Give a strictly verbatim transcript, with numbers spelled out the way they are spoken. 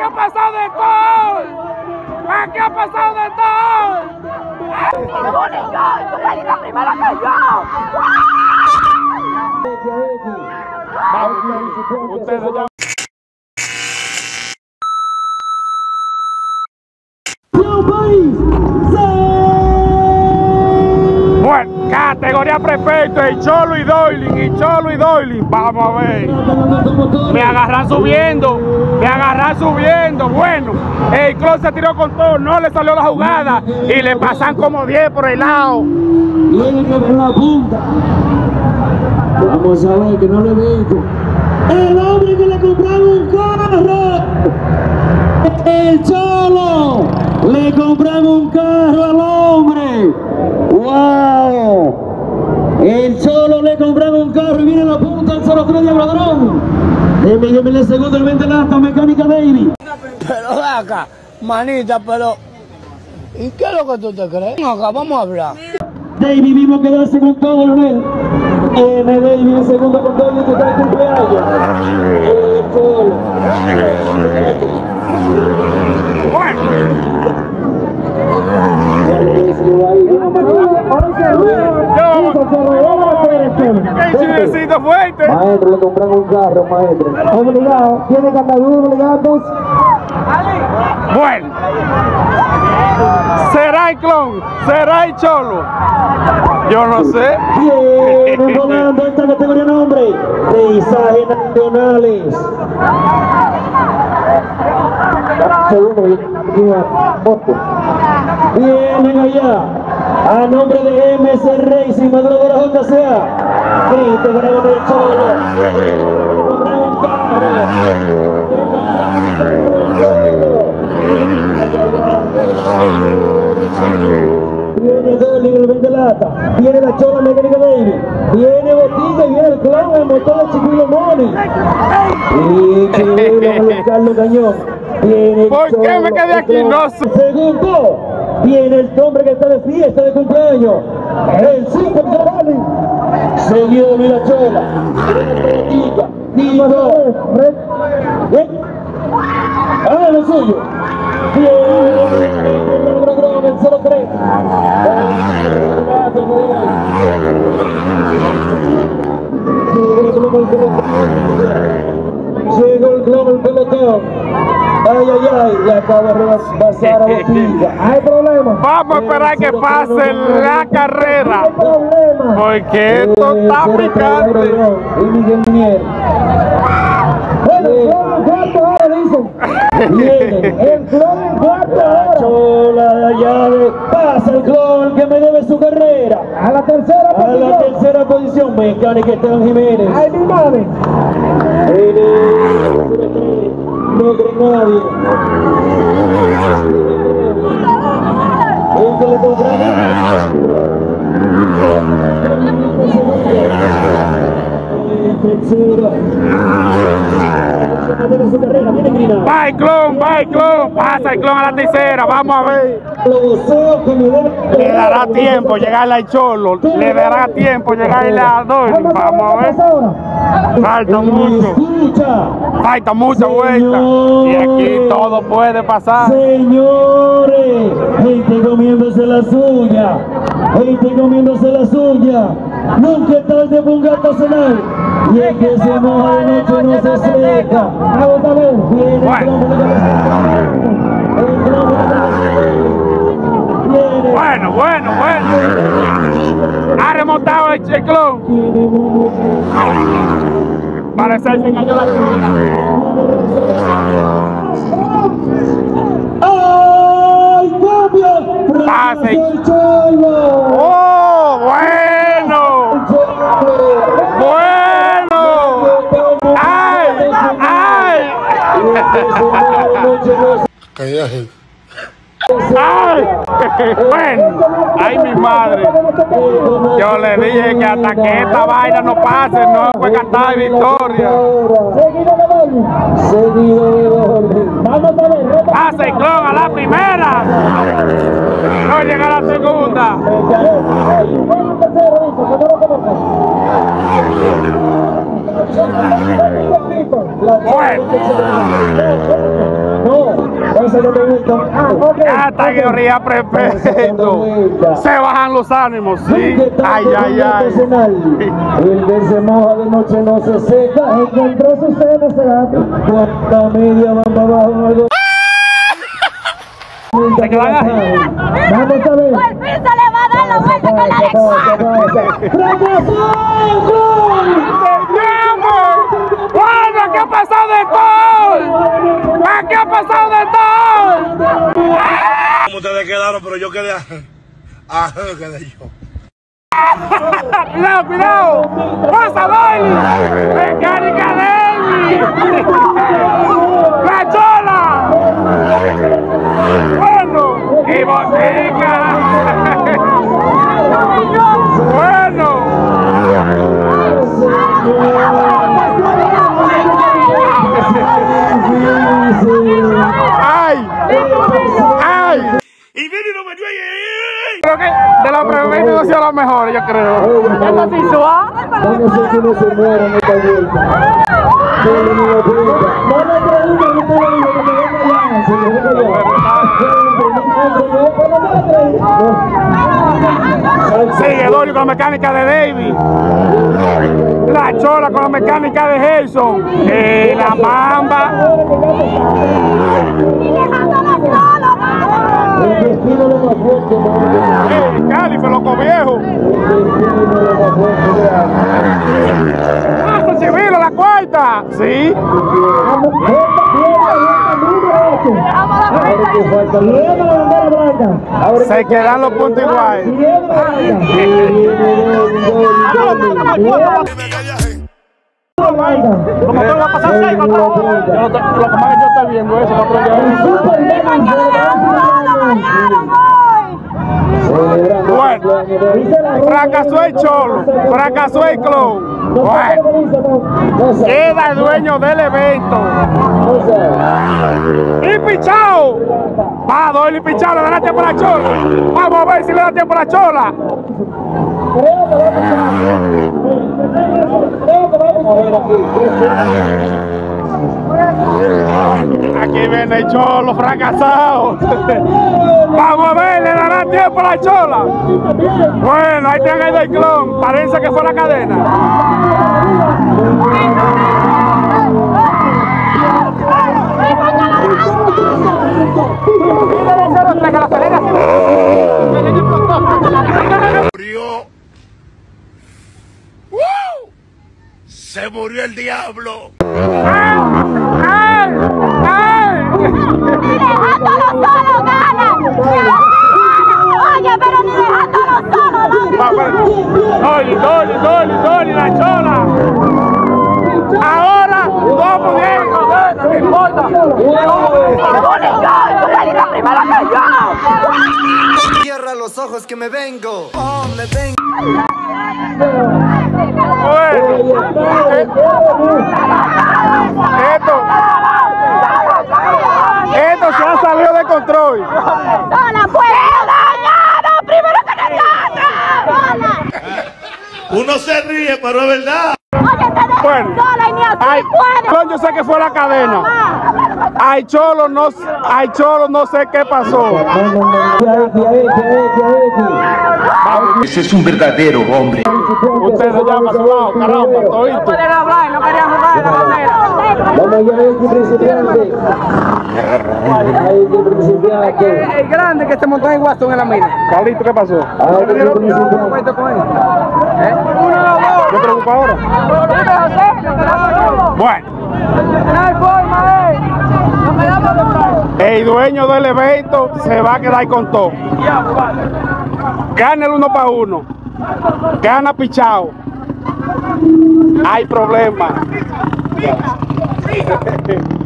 Aquí ha pasado de todo. Aquí ha pasado de todo. ¡La primera que yo! Vamos, ustedes ya. Bueno, categoría perfecta, y Cholo y Doylin, y Cholo y Doylin. Vamos a ver. Me agarran subiendo, me agarran subiendo. Bueno, el Clon se tiró con todo, no le salió la jugada y le pasan como diez por el lado. Tiene que ver la punta. Vamos a ver que no le digo. El hombre que le compraron un carro. El Cholo. Le compraron un carro al hombre. ¡Wow! El Cholo le compraron un carro y viene a la punta el cero tres de Ladrón. Déjeme, déjeme el segundo, el ventelasta, mecánica David. Pero ve acá, manita, pero... ¿Y qué es lo que tú te crees? Acá, vamos a hablar. David vino a quedarse con todo, Leonel. M. David en segundo con todo, que está el cumpleaños. El Cholo. ¡Qué chivecito fuerte! Maestro, le compraron un carro, maestro. Obligado, tiene candadura, obligados. Bueno, ¿será el Clon? ¿Será el Cholo? Yo no sé. Viene volando esta categoría nombre. Paisajes nacionales. Vienen allá a nombre de M S Racing, Maduro de la J C A. Cristo Bravo del Cholo. Viene Dolly en el ventelata, viene la Chola mecánica David, viene Botilla y viene el Clon, el motor de Chiquillo Moni. Y Chiquillo Carlos Cañón. Viene el ¿Por qué Cholo, me quedé aquí? No sé. Segundo, viene el hombre que está de fiesta de cumpleaños, el Super Giovanni. Seguido de la Chola. Digo, ah, lo suyo. Bien, el cero tres. Llegó el Clon, el pelotón. Ay, ay, ay, le acaba de pasar a Botilla. Hay problema. Vamos a esperar que pase la carrera. Hay problema. Porque esto está picante. Y Miguel Mier. Bueno, el Clon en cuarto ahora dicen. Viene el Clon en cuarto ahora. Chola de llave. Pasa el Clon que me debe su carrera. A la tercera posición. A la tercera posición. Mecánica Esteban Jiménez. Ay, mi madre. No cree nadie. El que le compraron. Va el Clon, va el Clon, pasa el Clon a la tercera, vamos a ver. Le dará tiempo llegarle al Cholo, le dará tiempo llegarle a Doylin, vamos a ver. Falta mucho, falta mucha vuelta y aquí todo puede pasar. Señores, gente comiéndose la suya, gente comiéndose la suya. Nunca es tarde para un gato cenar. Y es que se moja de noche no se seca. Vamos a ver, viene el Bueno, bueno, bueno. Ha remontado el Clon. Parece que cayó la ¡ay, cambio! Pase. ¡El Cholo! ¡Oh, bueno! ¡Bueno! ¡Ay! ¡Ay! ¡Ay! Bueno, ¡ay, mi madre! Yo le dije que hasta que esta vaina no pase, no fue cantar victoria. Seguido de Dolly. Seguido de Dolly. Vamos a ver. Pasa el Clon a la primera. No llega a la segunda. Bueno. No, ese no me gusta. Ah, ok. Categoría perfecto. Se bajan los ánimos, sí. Ay, ay, ay. El que se moja de noche no se seca. Encontró su cena ese gato. Cuánta media van para abajo. Se quedan ahí. Vamos a ver. Por fin se le va a dar la vuelta con la lengua. ¡Fracasó! ¡Bueno! ¿Qué ha pasado de todo? ¿Qué ha pasado de todo? Como ustedes quedaron, pero yo quedé. Ah, quedé yo. Cuidado, cuidado. Pasa, Dolly. Mecánica David. La chola. Bueno. Y botica. Bueno. ¡Ay! ¡Ay! Y viene y no me dio ahí. Creo que de los premios ha sido la mejor, yo creo. Eso sí, suave. Vamos a ver si no se muere en esta vuelta. No me pregunten, no te lo digo, que me venga ya. Se me venga ya. Sigue Dolly con la mecánica de David. La chola con la mecánica de Gerson. Eh, la mamba. El destino lo más fuerte, ¿no? Eh, Cali fue loco viejo. ¡Hasta civil a la cuarta! Sí. Se quedan los puntos igual. Como todo va a pasar seis, lo que más yo estoy viendo eso, bueno, fracasó el Cholo, fracasó el clon. Bueno, queda el dueño del evento. Y pichao. Va, Dolly pichao, le dará tiempo a la chola. Vamos a ver si le da tiempo a la chola. Aquí viene el Cholo fracasado. Vamos a ver, le dará tiempo a la chola. Bueno, ahí tienen el del clon. Parece que fue la cadena. Murió. Se murió el diablo. ¡Ay! ¡Ay! Dejándolo solo gana. Oye, pero ni dejándolo solo. Dolly, Dolly, Dolly, Dolly, la chola. Ahora, dos bien, no importa. Cierra los ojos que me vengo. Oh, me vengo. Bueno, esto, esto se ha salido de control. Sola puede dañar, primero que nosotros. Uno se ríe, pero es verdad. Oye, te dejo Bueno, sola y ni así ay, puedes. yo sé que fue la cadena. Ay, Cholo, no, ay, Cholo, no sé qué pasó. Ese es un verdadero hombre. Usted se llama a su lado, caramba, todito. No querían hablar, no querían jugar de la manera. Vamos allá, el principiante. Ahí el principiante. El grande que se montó en Watson en la mina. Carlito, ¿qué pasó? Ahí el principiante. ¿Qué preocupa ahora? Bueno. No hay forma, eh. No me damos de plano. El dueño del evento se va a quedar con todo. Gana el uno para uno. Gana pichao. Hay problema.